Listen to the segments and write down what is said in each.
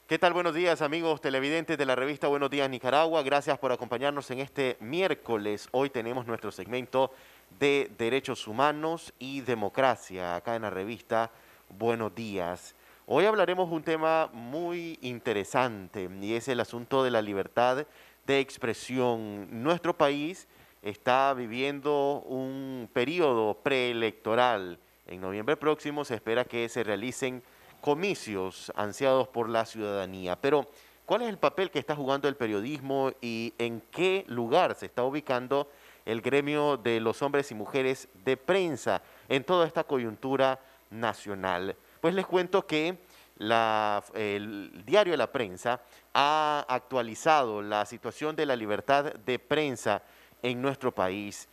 ¿Qué tal? Buenos días, amigos televidentes de la revista Buenos Días Nicaragua. Gracias por acompañarnos en este miércoles. Hoy tenemos nuestro segmento de Derechos Humanos y Democracia acá en la revista Buenos Días. Hoy hablaremos de un tema muy interesante y es el asunto de la libertad de expresión. Nuestro país está viviendo un periodo preelectoral. En noviembre próximo se espera que se realicen comicios ansiados por la ciudadanía. Pero, ¿cuál es el papel que está jugando el periodismo y en qué lugar se está ubicando el gremio de los hombres y mujeres de prensa en toda esta coyuntura nacional? Pues les cuento que el diario de la prensa ha actualizado la situación de la libertad de prensa en nuestro país.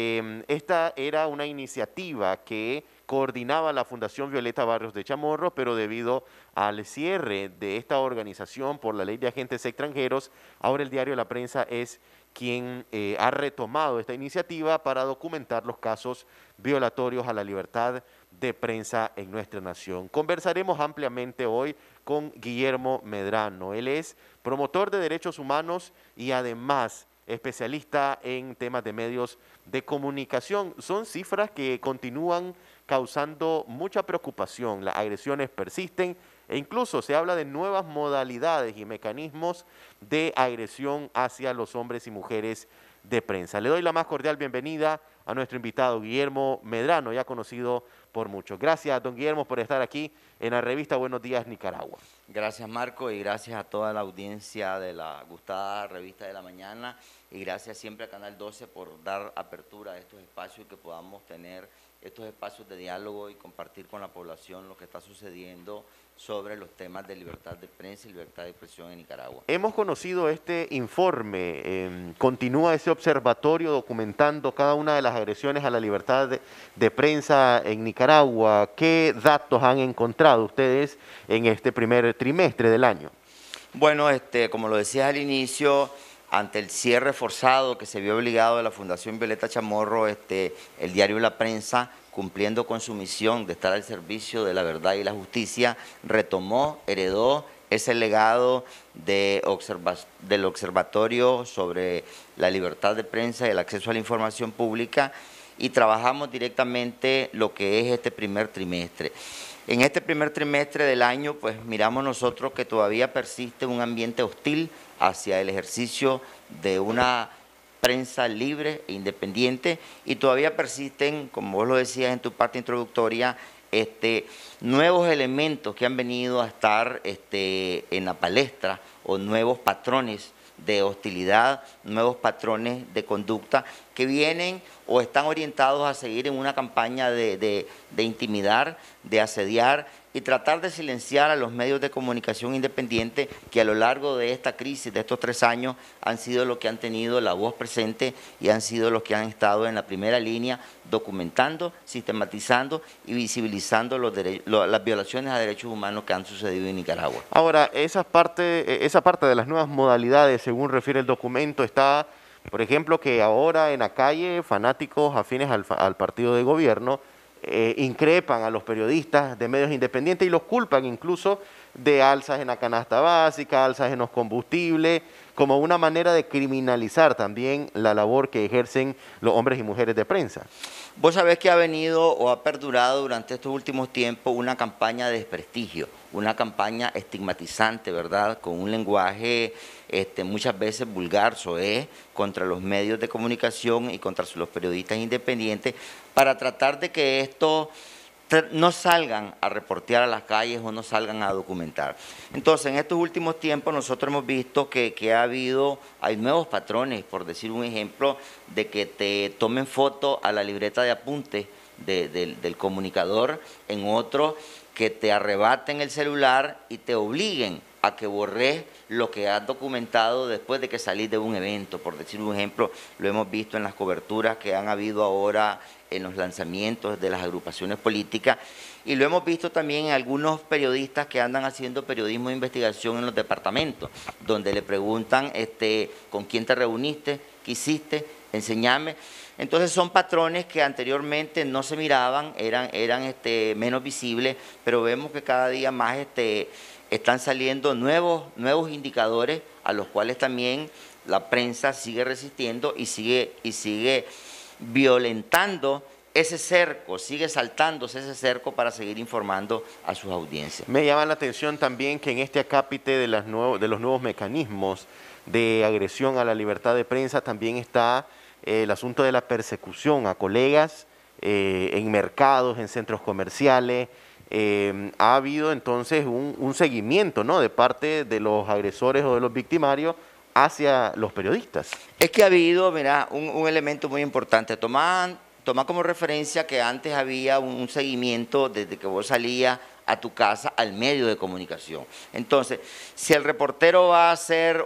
Esta era una iniciativa que coordinaba la Fundación Violeta Barrios de Chamorro, pero debido al cierre de esta organización por la Ley de Agentes Extranjeros, ahora el diario La Prensa es quien ha retomado esta iniciativa para documentar los casos violatorios a la libertad de prensa en nuestra nación. Conversaremos ampliamente hoy con Guillermo Medrano. Él es promotor de derechos humanos y además especialista en temas de medios de comunicación. Son cifras que continúan causando mucha preocupación. Las agresiones persisten e incluso se habla de nuevas modalidades y mecanismos de agresión hacia los hombres y mujeres de prensa. Le doy la más cordial bienvenida a nuestro invitado Guillermo Medrano, ya conocido por muchos. Gracias, don Guillermo, por estar aquí en la revista Buenos Días Nicaragua. Gracias, Marco, y gracias a toda la audiencia de la gustada Revista de la Mañana, y gracias siempre a Canal 12 por dar apertura a estos espacios y que podamos tener estos espacios de diálogo y compartir con la población lo que está sucediendo sobre los temas de libertad de prensa y libertad de expresión en Nicaragua. Hemos conocido este informe, continúa ese observatorio documentando cada una de las agresiones a la libertad de prensa en Nicaragua. ¿Qué datos han encontrado ustedes en este primer trimestre del año? Bueno, como lo decías al inicio, ante el cierre forzado que se vio obligado de la Fundación Violeta Chamorro, el diario La Prensa, cumpliendo con su misión de estar al servicio de la verdad y la justicia, retomó, heredó ese legado del Observatorio sobre la libertad de prensa y el acceso a la información pública, y trabajamos directamente lo que es este primer trimestre. En este primer trimestre del año, pues miramos nosotros que todavía persiste un ambiente hostil hacia el ejercicio de una prensa libre e independiente, y todavía persisten, como vos lo decías en tu parte introductoria, nuevos elementos que han venido a estar en la palestra, o nuevos patrones de hostilidad, nuevos patrones de conducta que vienen o están orientados a seguir en una campaña de intimidar, de asediar y tratar de silenciar a los medios de comunicación independientes, que a lo largo de esta crisis, de estos 3 años, han sido los que han tenido la voz presente y han sido los que han estado en la primera línea documentando, sistematizando y visibilizando las violaciones a derechos humanos que han sucedido en Nicaragua. Ahora, esa parte de las nuevas modalidades, según refiere el documento, está, por ejemplo, que ahora en la calle fanáticos afines al partido de gobierno increpan a los periodistas de medios independientes y los culpan incluso de alzas en la canasta básica, alzas en los combustibles, como una manera de criminalizar también la labor que ejercen los hombres y mujeres de prensa. Vos sabés que ha venido o ha perdurado durante estos últimos tiempos una campaña de desprestigio, una campaña estigmatizante, ¿verdad?, con un lenguaje muchas veces vulgar, soez, contra los medios de comunicación y contra los periodistas independientes, para tratar de que estos no salgan a reportear a las calles o no salgan a documentar. Entonces, en estos últimos tiempos nosotros hemos visto que hay nuevos patrones, por decir un ejemplo, de que te tomen foto a la libreta de apuntes del comunicador, en otro que te arrebaten el celular y te obliguen a que borres lo que has documentado después de que salís de un evento. Por decir un ejemplo, lo hemos visto en las coberturas que han habido ahora en los lanzamientos de las agrupaciones políticas, y lo hemos visto también en algunos periodistas que andan haciendo periodismo de investigación en los departamentos, donde le preguntan con quién te reuniste, qué hiciste, enséñame. Entonces son patrones que anteriormente no se miraban, eran menos visibles, pero vemos que cada día más están saliendo nuevos indicadores a los cuales también la prensa sigue resistiendo y sigue violentando ese cerco, sigue saltándose ese cerco para seguir informando a sus audiencias. Me llama la atención también que en este acápite de los nuevos mecanismos de agresión a la libertad de prensa también está el asunto de la persecución a colegas en mercados, en centros comerciales. Ha habido entonces un seguimiento, ¿no?, de parte de los agresores o de los victimarios hacia los periodistas. Es que ha habido, mira, un elemento muy importante. Toma como referencia que antes había un seguimiento desde que vos salías a tu casa al medio de comunicación. Entonces, si el reportero va a hacer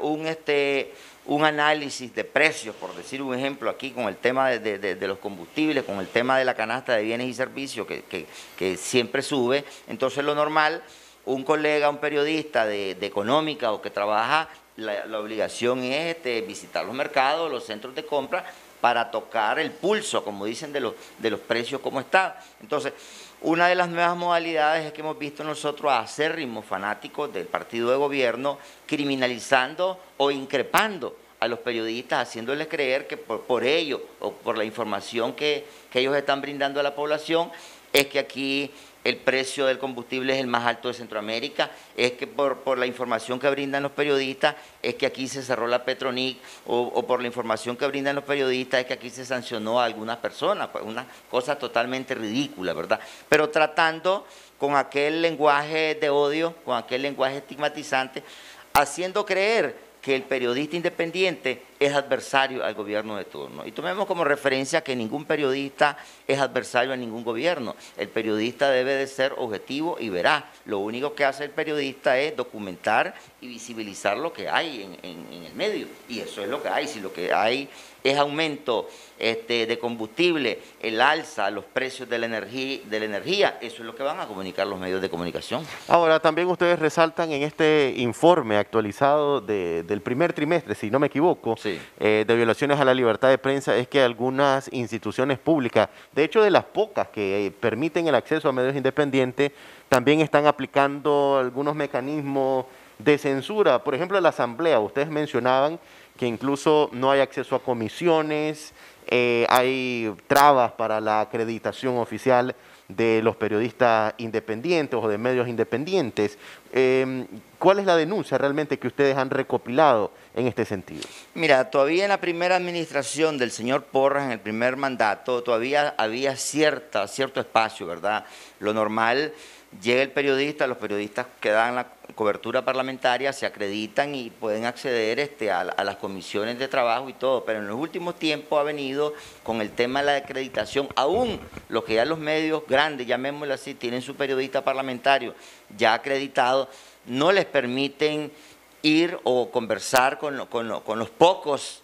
un análisis de precios, por decir un ejemplo aquí con el tema de los combustibles, con el tema de la canasta de bienes y servicios que siempre sube, entonces lo normal, un colega, un periodista de económica o que trabaja, la obligación es visitar los mercados, los centros de compra, para tocar el pulso, como dicen, de los precios, cómo está. Entonces, una de las nuevas modalidades es que hemos visto nosotros a acérrimos fanáticos del partido de gobierno criminalizando o increpando a los periodistas, haciéndoles creer que por ello o por la información que ellos están brindando a la población, es que aquí el precio del combustible es el más alto de Centroamérica, es que por la información que brindan los periodistas, es que aquí se cerró la Petronic, o por la información que brindan los periodistas, es que aquí se sancionó a algunas personas, pues una cosa totalmente ridícula, ¿verdad? Pero tratando con aquel lenguaje de odio, con aquel lenguaje estigmatizante, haciendo creer que el periodista independiente es adversario al gobierno de turno. Y tomemos como referencia que ningún periodista es adversario a ningún gobierno. El periodista debe de ser objetivo y veraz. Lo único que hace el periodista es documentar y visibilizar lo que hay en el medio. Y eso es lo que hay. Si lo que hay es aumento de combustible, el alza, los precios de la energía, eso es lo que van a comunicar los medios de comunicación. Ahora, también ustedes resaltan en este informe actualizado del primer trimestre, si no me equivoco, sí, de violaciones a la libertad de prensa, es que algunas instituciones públicas, de hecho de las pocas que permiten el acceso a medios independientes, también están aplicando algunos mecanismos de censura. Por ejemplo, la Asamblea, ustedes mencionaban que incluso no hay acceso a comisiones, hay trabas para la acreditación oficial de los periodistas independientes o de medios independientes. ¿Cuál es la denuncia realmente que ustedes han recopilado en este sentido? Mira, todavía en la primera administración del señor Porras, en el primer mandato, todavía había cierto espacio, ¿verdad? Lo normal, llega el periodista, los periodistas que dan la cobertura parlamentaria se acreditan y pueden acceder a las comisiones de trabajo y todo, pero en los últimos tiempos ha venido con el tema de la acreditación, aún los que ya los medios grandes, llamémoslo así, tienen su periodista parlamentario ya acreditado, no les permiten ir o conversar con los pocos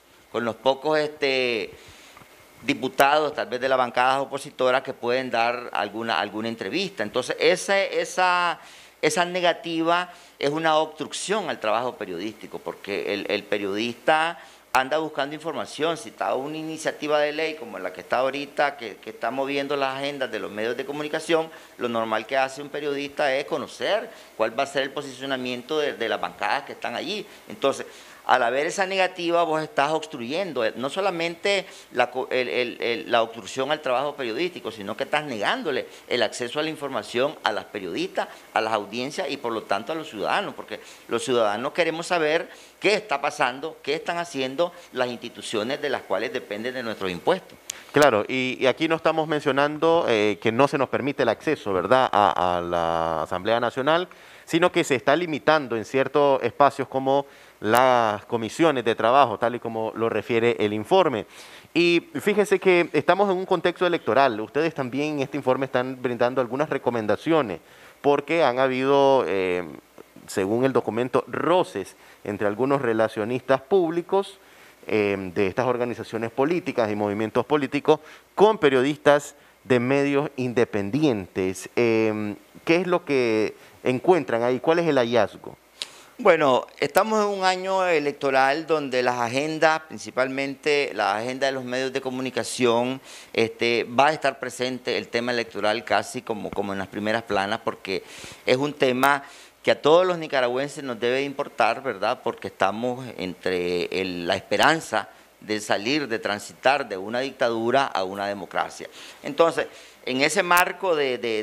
diputados, tal vez de las bancadas opositoras, que pueden dar alguna entrevista. Entonces, esa negativa es una obstrucción al trabajo periodístico, porque el periodista anda buscando información. Si está una iniciativa de ley como la que está ahorita, que está moviendo las agendas de los medios de comunicación, lo normal que hace un periodista es conocer cuál va a ser el posicionamiento de las bancadas que están allí. Entonces, al haber esa negativa, vos estás obstruyendo no solamente la obstrucción al trabajo periodístico, sino que estás negándole el acceso a la información a las periodistas, a las audiencias y por lo tanto a los ciudadanos, porque los ciudadanos queremos saber qué está pasando, qué están haciendo las instituciones de las cuales dependen de nuestros impuestos. Claro, y aquí no estamos mencionando que no se nos permite el acceso, ¿verdad?, a la Asamblea Nacional, sino que se está limitando en ciertos espacios como las comisiones de trabajo, tal y como lo refiere el informe. Y fíjense que estamos en un contexto electoral. Ustedes también en este informe están brindando algunas recomendaciones, porque han habido, según el documento, roces entre algunos relacionistas públicos de estas organizaciones políticas y movimientos políticos con periodistas de medios independientes. ¿Qué es lo que encuentran ahí? ¿Cuál es el hallazgo? Bueno, estamos en un año electoral donde las agendas, principalmente la agenda de los medios de comunicación, va a estar presente el tema electoral casi como en las primeras planas, porque es un tema que a todos los nicaragüenses nos debe importar, ¿verdad? Porque estamos entre la esperanza de salir, de transitar de una dictadura a una democracia. Entonces, en ese marco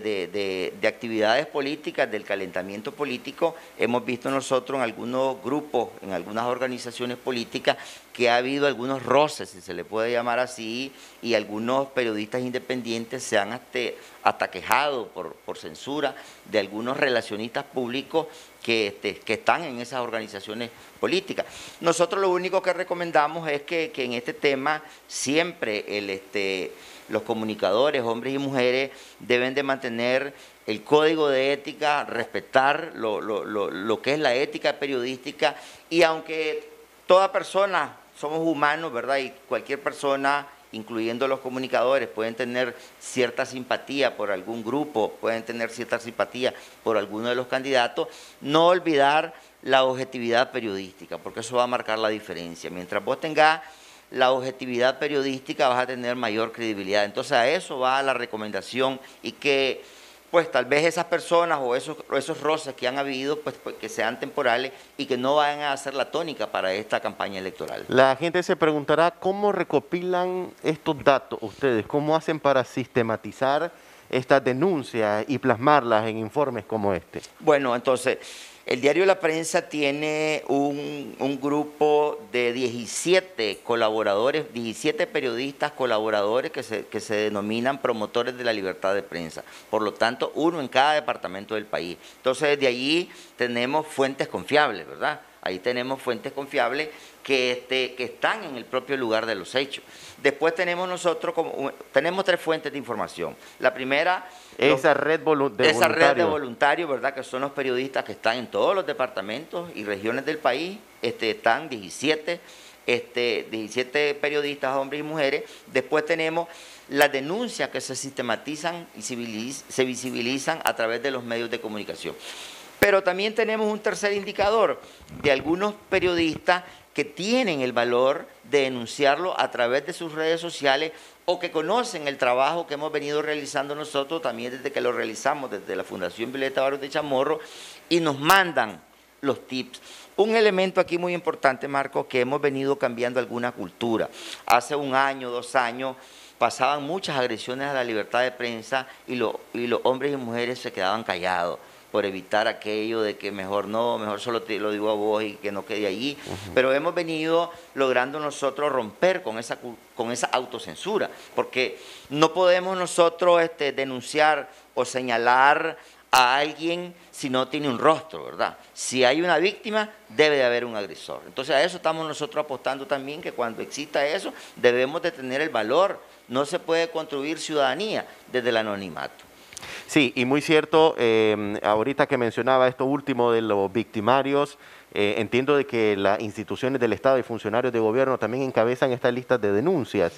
de actividades políticas, del calentamiento político, hemos visto nosotros en algunos grupos, en algunas organizaciones políticas, que ha habido algunos roces, si se le puede llamar así, y algunos periodistas independientes se han hasta quejado por censura de algunos relacionistas públicos que están en esas organizaciones políticas. Nosotros lo único que recomendamos es que en este tema siempre los comunicadores, hombres y mujeres, deben de mantener el código de ética, respetar lo que es la ética periodística, y aunque toda persona, somos humanos, ¿verdad? Y cualquier persona, incluyendo los comunicadores, pueden tener cierta simpatía por algún grupo, pueden tener cierta simpatía por alguno de los candidatos, no olvidar la objetividad periodística, porque eso va a marcar la diferencia. Mientras vos tengas la objetividad periodística, vas a tener mayor credibilidad. Entonces a eso va la recomendación, y que pues tal vez esas personas o esos roces que han habido, pues que sean temporales y que no vayan a ser la tónica para esta campaña electoral. La gente se preguntará cómo recopilan estos datos ustedes, cómo hacen para sistematizar estas denuncias y plasmarlas en informes como este. Bueno, entonces, el diario La Prensa tiene un grupo de 17 colaboradores, 17 periodistas colaboradores que se denominan promotores de la libertad de prensa. Por lo tanto, uno en cada departamento del país. Entonces, desde allí tenemos fuentes confiables, ¿verdad? Ahí tenemos fuentes confiables que están en el propio lugar de los hechos. Después tenemos nosotros, tenemos 3 fuentes de información. La primera, esa red de voluntarios, ¿verdad? Que son los periodistas que están en todos los departamentos y regiones del país. Están 17 periodistas, hombres y mujeres. Después tenemos las denuncias que se sistematizan y se visibilizan a través de los medios de comunicación. Pero también tenemos un tercer indicador de algunos periodistas que tienen el valor de denunciarlo a través de sus redes sociales, o que conocen el trabajo que hemos venido realizando nosotros también desde que lo realizamos desde la Fundación Violeta Barrios de Chamorro, y nos mandan los tips. Un elemento aquí muy importante, Marco, que hemos venido cambiando alguna cultura. Hace 1 año, 2 años, pasaban muchas agresiones a la libertad de prensa y los hombres y mujeres se quedaban callados, por evitar aquello de que mejor no, mejor solo te lo digo a vos y que no quede allí. Pero hemos venido logrando nosotros romper con esa autocensura, porque no podemos nosotros denunciar o señalar a alguien si no tiene un rostro, ¿verdad? Si hay una víctima, debe de haber un agresor. Entonces a eso estamos nosotros apostando también, que cuando exista eso, debemos de tener el valor. No se puede construir ciudadanía desde el anonimato. Sí, y muy cierto, ahorita que mencionaba esto último de los victimarios, entiendo de que las instituciones del Estado y funcionarios de gobierno también encabezan estas listas de denuncias.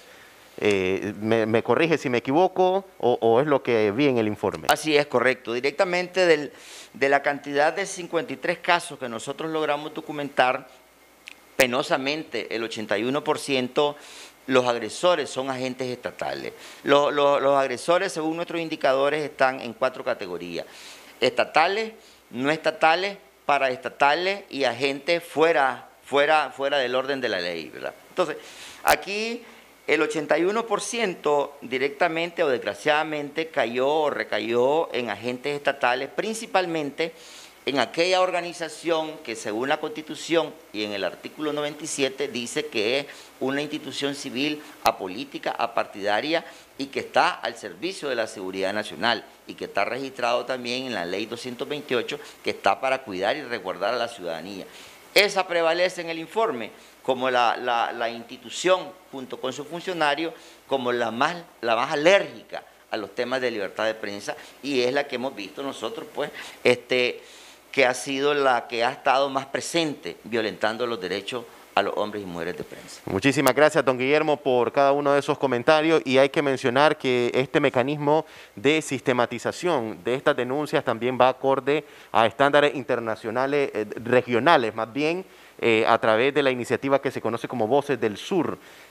¿Me corrige si me equivoco o es lo que vi en el informe? Así es, correcto. Directamente de la cantidad de 53 casos que nosotros logramos documentar, penosamente el 81%, los agresores son agentes estatales. Los agresores, según nuestros indicadores, están en 4 categorías: estatales, no estatales, paraestatales y agentes fuera del orden de la ley, ¿verdad? Entonces, aquí el 81% directamente o desgraciadamente cayó o recayó en agentes estatales, principalmente en aquella organización que, según la Constitución y en el artículo 97, dice que es una institución civil apolítica, apartidaria, y que está al servicio de la seguridad nacional, y que está registrado también en la Ley 228, que está para cuidar y resguardar a la ciudadanía. Esa prevalece en el informe como la institución, junto con sus funcionarios, como la más alérgica a los temas de libertad de prensa, y es la que hemos visto nosotros, pues, que ha sido la que ha estado más presente violentando los derechos a los hombres y mujeres de prensa. Muchísimas gracias, don Guillermo, por cada uno de esos comentarios, y hay que mencionar que este mecanismo de sistematización de estas denuncias también va acorde a estándares internacionales, regionales más bien, a través de la iniciativa que se conoce como Voces del Sur,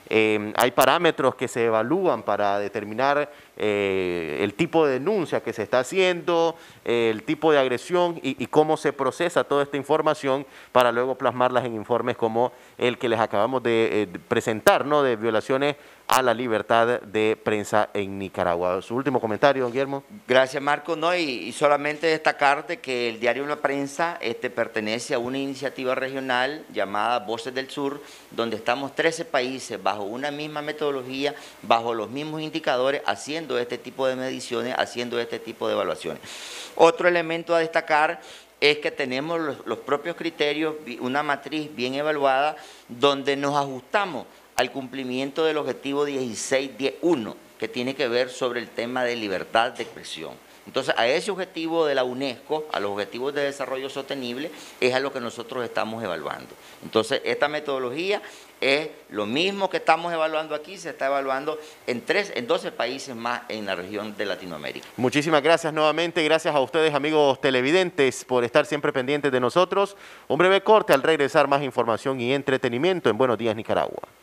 hay parámetros que se evalúan para determinar el tipo de denuncia que se está haciendo, el tipo de agresión y cómo se procesa toda esta información para luego plasmarlas en informes como el que les acabamos de presentar, ¿no? De violaciones a la libertad de prensa en Nicaragua. Su último comentario, don Guillermo. Gracias, Marco. No, y solamente destacarte que el diario La Prensa pertenece a una iniciativa regional llamada Voces del Sur, donde estamos 13 países bajo una misma metodología, bajo los mismos indicadores, haciendo este tipo de mediciones, haciendo este tipo de evaluaciones. Otro elemento a destacar es que tenemos los propios criterios, una matriz bien evaluada, donde nos ajustamos al cumplimiento del objetivo 16.10.1, que tiene que ver sobre el tema de libertad de expresión. Entonces, a ese objetivo de la UNESCO, a los objetivos de desarrollo sostenible, es a lo que nosotros estamos evaluando. Entonces, esta metodología es lo mismo que estamos evaluando aquí, se está evaluando en 12 países más en la región de Latinoamérica. Muchísimas gracias nuevamente, gracias a ustedes, amigos televidentes, por estar siempre pendientes de nosotros. Un breve corte, al regresar más información y entretenimiento en Buenos Días Nicaragua.